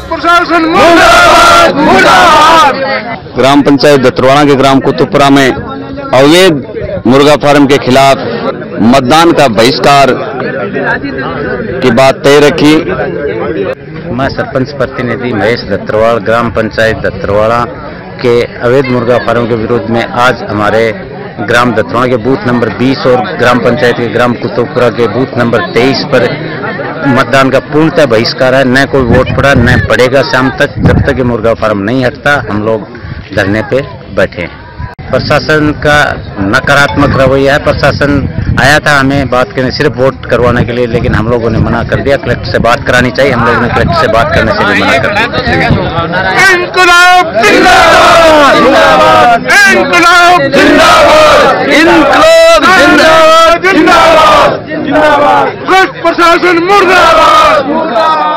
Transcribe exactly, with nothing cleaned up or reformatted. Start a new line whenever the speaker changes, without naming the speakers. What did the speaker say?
प्रशासन मुर्दाबाद मुर्दाबाद।
ग्राम पंचायत दत्तरवाड़ा के ग्राम कुतुबपुरा में अवैध मुर्गा फार्म के खिलाफ मतदान का बहिष्कार की बात तय रखी।
मैं सरपंच प्रतिनिधि महेश दत्तरवाड़ा ग्राम पंचायत दत्तरवाड़ा के अवैध मुर्गा फार्म के विरोध में आज हमारे ग्राम दत्तरवाड़ा के बूथ नंबर बीस और ग्राम पंचायत के ग्राम कुतुबपुरा के बूथ नंबर तेईस पर मतदान का पूर्णतः बहिष्कार है। न कोई वोट पड़ा न पड़ेगा शाम तक, जब तक ये मुर्गा फार्म नहीं हटता हम लोग धरने पे बैठे हैं। प्रशासन का नकारात्मक रवैया है। प्रशासन आया था हमें बात करने, सिर्फ वोट करवाने के लिए, लेकिन हम लोगों ने मना कर दिया। कलेक्टर से बात करानी चाहिए, हम लोगों ने कलेक्टर से बात करने से भी मना कर दिया।
इनकलाब जिंदाबाद इनकलाब जिंदाबाद इनकलाब जिंदाबाद जिंदाबाद जिंदाबाद। प्रशासन मुर्दाबाद।